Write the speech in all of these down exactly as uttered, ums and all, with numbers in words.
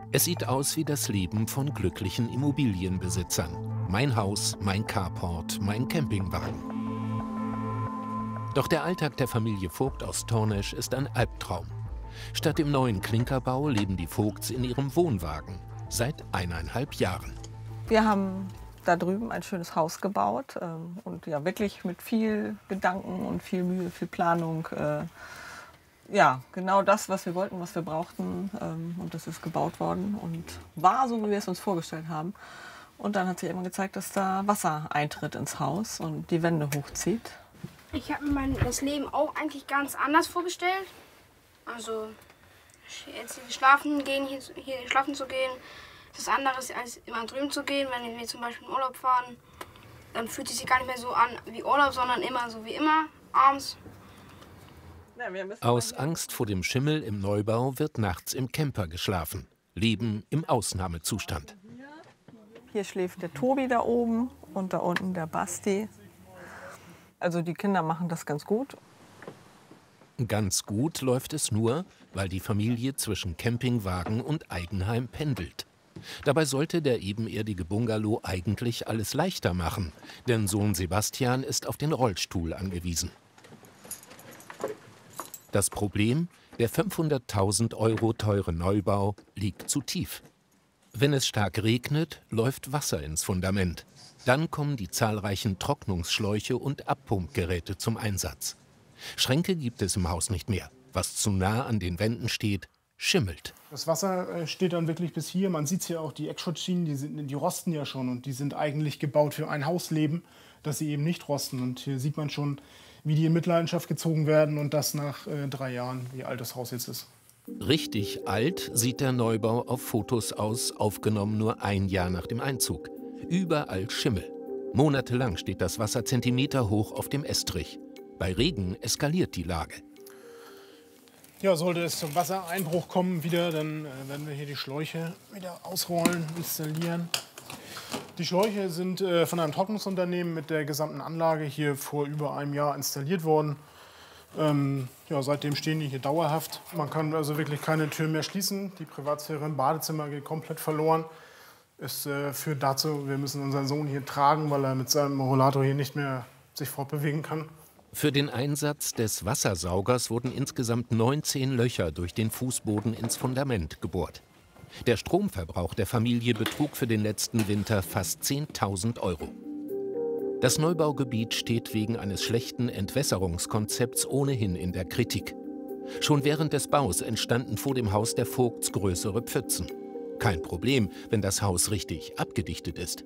Es sieht aus wie das Leben von glücklichen Immobilienbesitzern. Mein Haus, mein Carport, mein Campingwagen. Doch der Alltag der Familie Vogt aus Tornesch ist ein Albtraum. Statt im neuen Klinkerbau leben die Vogts in ihrem Wohnwagen. Seit eineinhalb Jahren. Wir haben da drüben ein schönes Haus gebaut ähm, und ja wirklich mit viel Gedanken und viel Mühe, viel Planung. Äh, ja, genau das, was wir wollten, was wir brauchten. Ähm, und das ist gebaut worden und war so, wie wir es uns vorgestellt haben. Und dann hat sich immer gezeigt, dass da Wasser eintritt ins Haus und die Wände hochzieht. Ich habe mir mein, das Leben auch eigentlich ganz anders vorgestellt. Also jetzt hier schlafen gehen, hier, hier schlafen zu gehen, ist was anderes als immer drüben zu gehen. Wenn wir zum Beispiel in Urlaub fahren, dann fühlt es sich gar nicht mehr so an wie Urlaub, sondern immer so wie immer, abends. Aus Angst vor dem Schimmel im Neubau wird nachts im Camper geschlafen. Leben im Ausnahmezustand. Hier schläft der Tobi da oben und da unten der Basti. Also die Kinder machen das ganz gut. Ganz gut läuft es nur, weil die Familie zwischen Campingwagen und Eigenheim pendelt. Dabei sollte der ebenerdige Bungalow eigentlich alles leichter machen, denn Sohn Sebastian ist auf den Rollstuhl angewiesen. Das Problem, der fünfhunderttausend Euro teure Neubau liegt zu tief. Wenn es stark regnet, läuft Wasser ins Fundament. Dann kommen die zahlreichen Trocknungsschläuche und Abpumpgeräte zum Einsatz. Schränke gibt es im Haus nicht mehr. Was zu nah an den Wänden steht, schimmelt. Das Wasser steht dann wirklich bis hier. Man sieht hier auch, die Eckschutzschienen, die, sind, die rosten ja schon. Und die sind eigentlich gebaut für ein Hausleben, dass sie eben nicht rosten. Und hier sieht man schon, wie die in Mitleidenschaft gezogen werden. Und das nach äh, drei Jahren, wie alt das Haus jetzt ist. Richtig alt sieht der Neubau auf Fotos aus, aufgenommen nur ein Jahr nach dem Einzug. Überall Schimmel. Monatelang steht das Wasser Zentimeter hoch auf dem Estrich. Bei Regen eskaliert die Lage. Ja, sollte es zum Wassereinbruch kommen wieder, dann äh, werden wir hier die Schläuche wieder ausrollen, installieren. Die Schläuche sind äh, von einem Trocknungsunternehmen mit der gesamten Anlage hier vor über einem Jahr installiert worden. Ähm, ja, seitdem stehen die hier dauerhaft. Man kann also wirklich keine Tür mehr schließen. Die Privatsphäre im Badezimmer geht komplett verloren. Es äh, führt dazu, wir müssen unseren Sohn hier tragen, weil er mit seinem Rollator hier nicht mehr sich fortbewegen kann. Für den Einsatz des Wassersaugers wurden insgesamt neunzehn Löcher durch den Fußboden ins Fundament gebohrt. Der Stromverbrauch der Familie betrug für den letzten Winter fast zehntausend Euro. Das Neubaugebiet steht wegen eines schlechten Entwässerungskonzepts ohnehin in der Kritik. Schon während des Baus entstanden vor dem Haus der Vogts größere Pfützen. Kein Problem, wenn das Haus richtig abgedichtet ist.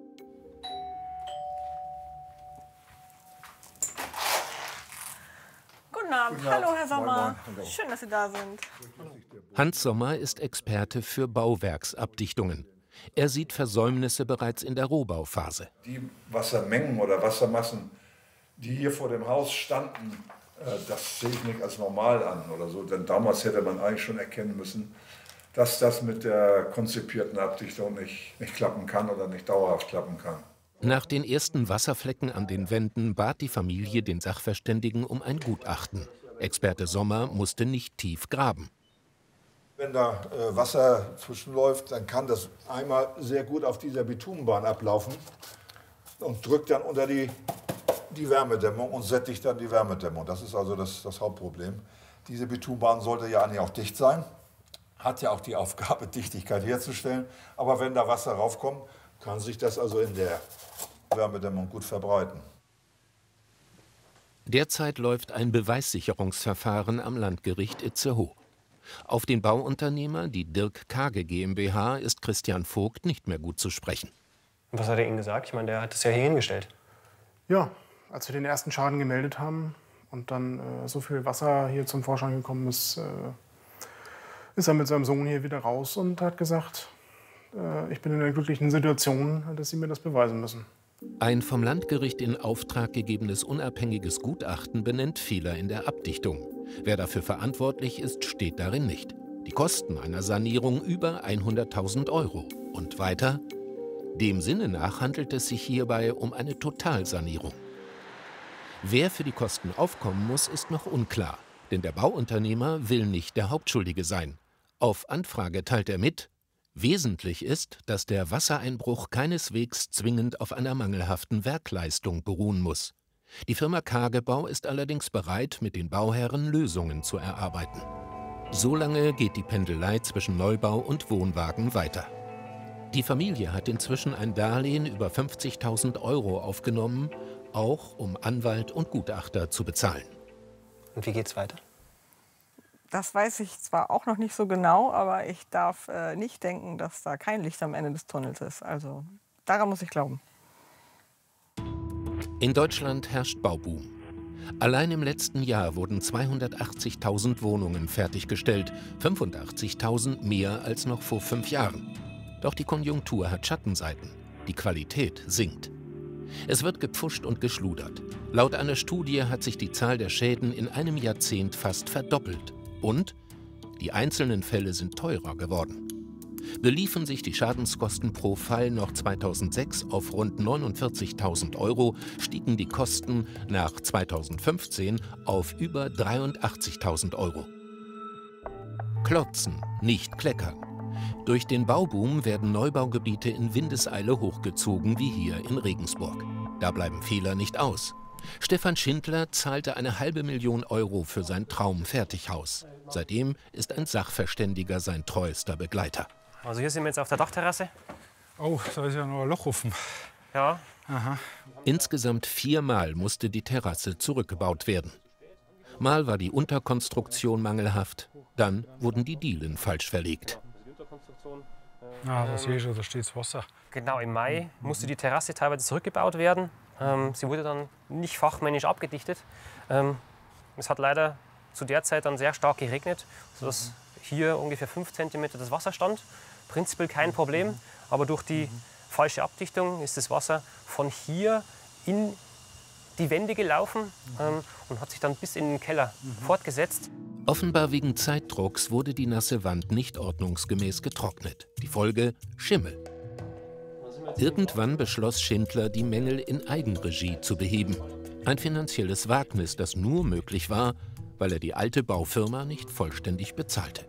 Guten Abend. Hallo, Herr Sommer. Schön, dass Sie da sind. Hans Sommer ist Experte für Bauwerksabdichtungen. Er sieht Versäumnisse bereits in der Rohbauphase. Die Wassermengen oder Wassermassen, die hier vor dem Haus standen, das sehe ich nicht als normal an oder so. Denn damals hätte man eigentlich schon erkennen müssen, dass das mit der konzipierten Abdichtung nicht, nicht klappen kann oder nicht dauerhaft klappen kann. Nach den ersten Wasserflecken an den Wänden bat die Familie den Sachverständigen um ein Gutachten. Experte Sommer musste nicht tief graben. Wenn da äh, Wasser zwischenläuft, dann kann das einmal sehr gut auf dieser Bitumenbahn ablaufen und drückt dann unter die, die Wärmedämmung und sättigt dann die Wärmedämmung. Das ist also das, das Hauptproblem. Diese Bitumenbahn sollte ja eigentlich auch dicht sein, hat ja auch die Aufgabe, Dichtigkeit herzustellen. Aber wenn da Wasser raufkommt, kann sich das also in der Wärmedämmung gut verbreiten. Derzeit läuft ein Beweissicherungsverfahren am Landgericht Itzehoe. Auf den Bauunternehmer, die Dirk Kage GmbH, ist Christian Vogt nicht mehr gut zu sprechen. Und was hat er Ihnen gesagt? Ich meine, der hat es ja hier hingestellt. Ja, als wir den ersten Schaden gemeldet haben und dann äh, so viel Wasser hier zum Vorschein gekommen ist, äh, ist er mit seinem Sohn hier wieder raus und hat gesagt, äh, ich bin in der glücklichen Situation, dass Sie mir das beweisen müssen. Ein vom Landgericht in Auftrag gegebenes unabhängiges Gutachten benennt Fehler in der Abdichtung. Wer dafür verantwortlich ist, steht darin nicht. Die Kosten einer Sanierung über hunderttausend Euro. Und weiter? Dem Sinne nach handelt es sich hierbei um eine Totalsanierung. Wer für die Kosten aufkommen muss, ist noch unklar. Denn der Bauunternehmer will nicht der Hauptschuldige sein. Auf Anfrage teilt er mit, Wesentlich ist, dass der Wassereinbruch keineswegs zwingend auf einer mangelhaften Werkleistung beruhen muss. Die Firma Kagebau ist allerdings bereit, mit den Bauherren Lösungen zu erarbeiten. Solange geht die Pendelei zwischen Neubau und Wohnwagen weiter. Die Familie hat inzwischen ein Darlehen über fünfzigtausend Euro aufgenommen, auch um Anwalt und Gutachter zu bezahlen. Und wie geht's weiter? Das weiß ich zwar auch noch nicht so genau, aber ich darf äh, nicht denken, dass da kein Licht am Ende des Tunnels ist. Also daran muss ich glauben. In Deutschland herrscht Bauboom. Allein im letzten Jahr wurden zweihundertachtzigtausend Wohnungen fertiggestellt, fünfundachtzigtausend mehr als noch vor fünf Jahren. Doch die Konjunktur hat Schattenseiten. Die Qualität sinkt. Es wird gepfuscht und geschludert. Laut einer Studie hat sich die Zahl der Schäden in einem Jahrzehnt fast verdoppelt. Und die einzelnen Fälle sind teurer geworden. Beliefen sich die Schadenskosten pro Fall noch zweitausendsechs auf rund neunundvierzigtausend Euro, stiegen die Kosten nach zweitausendfünfzehn auf über dreiundachtzigtausend Euro. Klotzen, nicht kleckern. Durch den Bauboom werden Neubaugebiete in Windeseile hochgezogen, wie hier in Regensburg. Da bleiben Fehler nicht aus. Stefan Schindler zahlte eine halbe Million Euro für sein Traumfertighaus. Seitdem ist ein Sachverständiger sein treuester Begleiter. Also hier sind wir jetzt auf der Dachterrasse. Oh, da ist ja noch ein Loch offen. Ja. Aha. Insgesamt viermal musste die Terrasse zurückgebaut werden. Mal war die Unterkonstruktion mangelhaft, dann wurden die Dielen falsch verlegt. Ah, da sehe ich schon, da steht das Wasser. Genau, im Mai musste die Terrasse teilweise zurückgebaut werden. Ähm, sie wurde dann nicht fachmännisch abgedichtet. Ähm, es hat leider zu der Zeit dann sehr stark geregnet, sodass hier ungefähr fünf Zentimeter das Wasser stand. Prinzipiell kein Problem, aber durch die falsche Abdichtung ist das Wasser von hier in die Wände gelaufen ähm, und hat sich dann bis in den Keller fortgesetzt. Offenbar wegen Zeitdrucks wurde die nasse Wand nicht ordnungsgemäß getrocknet. Die Folge: Schimmel. Irgendwann beschloss Schindler, die Mängel in Eigenregie zu beheben. Ein finanzielles Wagnis, das nur möglich war, weil er die alte Baufirma nicht vollständig bezahlte.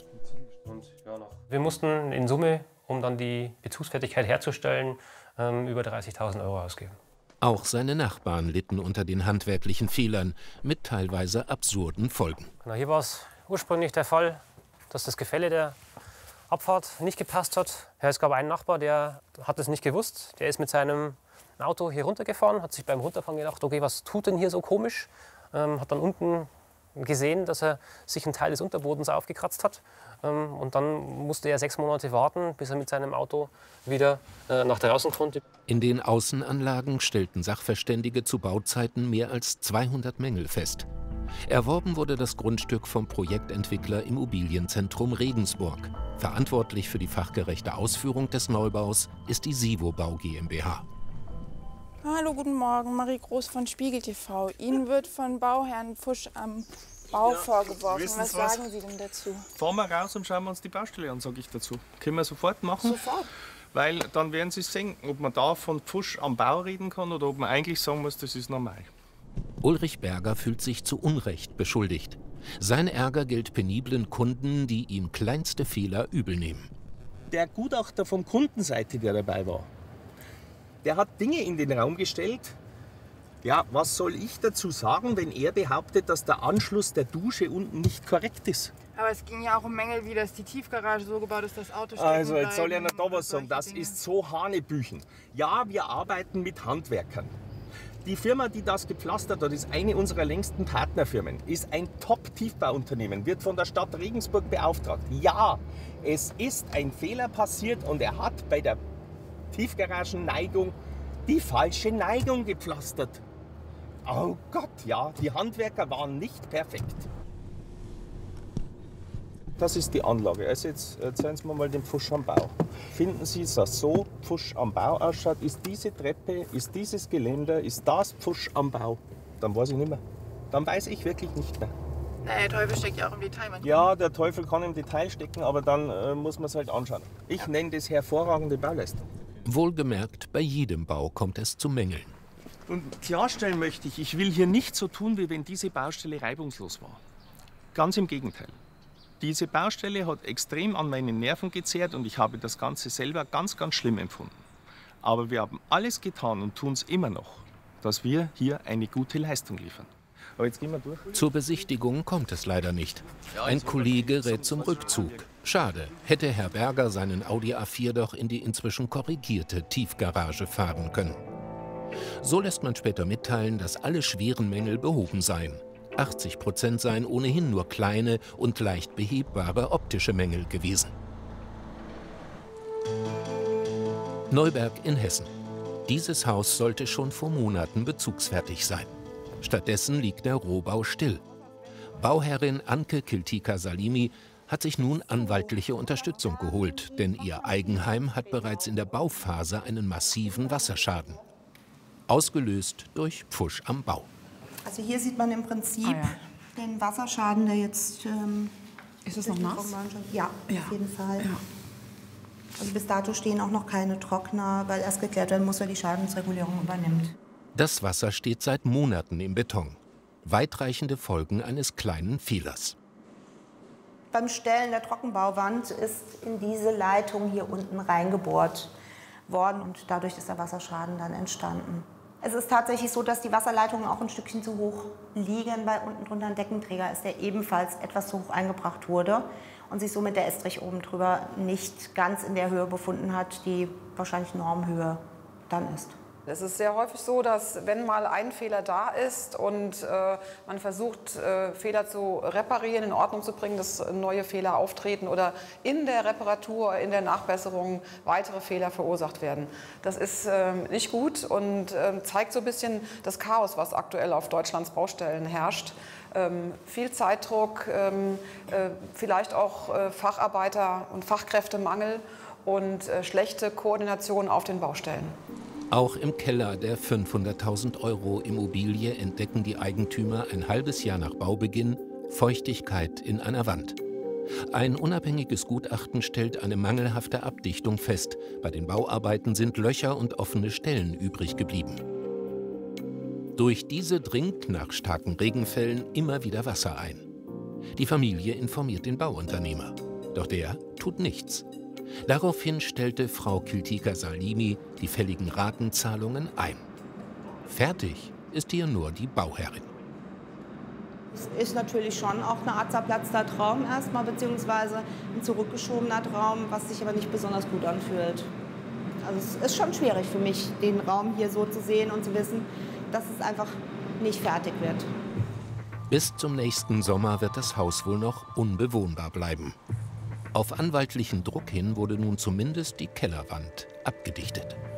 Wir mussten in Summe, um dann die Bezugsfertigkeit herzustellen, ähm, über dreißigtausend Euro ausgeben. Auch seine Nachbarn litten unter den handwerklichen Fehlern mit teilweise absurden Folgen. Genau, hier war es ursprünglich der Fall, dass das Gefälle der Abfahrt nicht gepasst hat. Ja, es gab einen Nachbar, der hat es nicht gewusst. Der ist mit seinem Auto hier runtergefahren, hat sich beim Runterfahren gedacht, okay, was tut denn hier so komisch? Ähm, hat dann unten gesehen, dass er sich einen Teil des Unterbodens aufgekratzt hat. Ähm, und dann musste er sechs Monate warten, bis er mit seinem Auto wieder äh, nach draußen konnte. In den Außenanlagen stellten Sachverständige zu Bauzeiten mehr als zweihundert Mängel fest. Erworben wurde das Grundstück vom Projektentwickler Immobilienzentrum Regensburg. Verantwortlich für die fachgerechte Ausführung des Neubaus ist die Sivo Bau GmbH. Hallo, guten Morgen, Marie Groß von Spiegel T V. Ihnen wird von Bauherrn Pfusch am Bau ja, vorgeworfen. Was, was sagen Sie denn dazu? Fahren wir raus und schauen wir uns die Baustelle an, sage ich dazu. Können wir sofort machen. Sofort? Weil dann werden Sie sehen, ob man da von Pfusch am Bau reden kann oder ob man eigentlich sagen muss, das ist normal. Ulrich Berger fühlt sich zu Unrecht beschuldigt. Sein Ärger gilt peniblen Kunden, die ihm kleinste Fehler übel nehmen. Der Gutachter von Kundenseite, der dabei war, der hat Dinge in den Raum gestellt. Ja, was soll ich dazu sagen, wenn er behauptet, dass der Anschluss der Dusche unten nicht korrekt ist? Aber es ging ja auch um Mängel, wie dass die Tiefgarage so gebaut ist, dass Autos stecken Also jetzt soll er bleiben, noch da was sagen, das Dinge. ist so Hanebüchen. Ja, wir arbeiten mit Handwerkern. Die Firma, die das gepflastert hat, ist eine unserer längsten Partnerfirmen, ist ein Top-Tiefbauunternehmen, wird von der Stadt Regensburg beauftragt. Ja, es ist ein Fehler passiert und er hat bei der Tiefgaragenneigung die falsche Neigung gepflastert. Oh Gott, ja, die Handwerker waren nicht perfekt. Das ist die Anlage. Also jetzt zeigen Sie mir mal den Pfusch am Bau. Finden Sie, dass so Pfusch am Bau ausschaut? Ist diese Treppe, ist dieses Geländer, ist das Pfusch am Bau? Dann weiß ich nicht mehr. Dann weiß ich wirklich nicht mehr. Naja, der Teufel steckt ja auch im Detail manchmal. Ja, der Teufel kann im Detail stecken, aber dann äh, muss man es halt anschauen. Ich ja. nenne das hervorragende Bauleistung. Wohlgemerkt, bei jedem Bau kommt es zu Mängeln. Und klarstellen möchte ich, ich will hier nicht so tun, wie wenn diese Baustelle reibungslos war. Ganz im Gegenteil. Diese Baustelle hat extrem an meinen Nerven gezehrt und ich habe das Ganze selber ganz, ganz schlimm empfunden. Aber wir haben alles getan und tun es immer noch, dass wir hier eine gute Leistung liefern. Aber jetzt gehen wir durch. Zur Besichtigung kommt es leider nicht. Ein Kollege rät zum Rückzug. Schade, hätte Herr Berger seinen Audi A vier doch in die inzwischen korrigierte Tiefgarage fahren können. So lässt man später mitteilen, dass alle schweren Mängel behoben seien. achtzig Prozent seien ohnehin nur kleine und leicht behebbare optische Mängel gewesen. Neuberg in Hessen. Dieses Haus sollte schon vor Monaten bezugsfertig sein. Stattdessen liegt der Rohbau still. Bauherrin Anke Kiltika-Salimi hat sich nun anwaltliche Unterstützung geholt, denn ihr Eigenheim hat bereits in der Bauphase einen massiven Wasserschaden. Ausgelöst durch Pfusch am Bau. Also hier sieht man im Prinzip ah, ja. den Wasserschaden, der jetzt... Ähm, Ist es noch nass? Ja, ja, auf jeden Fall. Ja. Also bis dato stehen auch noch keine Trockner, weil erst geklärt werden muss, wer die Schadensregulierung übernimmt. Das Wasser steht seit Monaten im Beton. Weitreichende Folgen eines kleinen Fehlers. Beim Stellen der Trockenbauwand ist in diese Leitung hier unten reingebohrt worden und dadurch ist der Wasserschaden dann entstanden. Es ist tatsächlich so, dass die Wasserleitungen auch ein Stückchen zu hoch liegen, weil unten drunter ein Deckenträger ist, der ebenfalls etwas zu hoch eingebracht wurde und sich somit der Estrich oben drüber nicht ganz in der Höhe befunden hat, die wahrscheinlich Normhöhe dann ist. Es ist sehr häufig so, dass wenn mal ein Fehler da ist und äh, man versucht, äh, Fehler zu reparieren, in Ordnung zu bringen, dass neue Fehler auftreten oder in der Reparatur, in der Nachbesserung weitere Fehler verursacht werden. Das ist äh, nicht gut und äh, zeigt so ein bisschen das Chaos, was aktuell auf Deutschlands Baustellen herrscht. Ähm, viel Zeitdruck, ähm, äh, vielleicht auch äh, Facharbeiter- und Fachkräftemangel und äh, schlechte Koordination auf den Baustellen. Auch im Keller der fünfhunderttausend Euro Immobilie entdecken die Eigentümer ein halbes Jahr nach Baubeginn Feuchtigkeit in einer Wand. Ein unabhängiges Gutachten stellt eine mangelhafte Abdichtung fest. Bei den Bauarbeiten sind Löcher und offene Stellen übrig geblieben. Durch diese dringt nach starken Regenfällen immer wieder Wasser ein. Die Familie informiert den Bauunternehmer. Doch der tut nichts. Daraufhin stellte Frau Kiltika-Salimi die fälligen Ratenzahlungen ein. Fertig ist hier nur die Bauherrin. Es ist natürlich schon auch eine Art zerplatzter Traum erstmal, beziehungsweise ein zurückgeschobener Traum, was sich aber nicht besonders gut anfühlt. Also es ist schon schwierig für mich, den Raum hier so zu sehen und zu wissen, dass es einfach nicht fertig wird. Bis zum nächsten Sommer wird das Haus wohl noch unbewohnbar bleiben. Auf anwaltlichen Druck hin wurde nun zumindest die Kellerwand abgedichtet.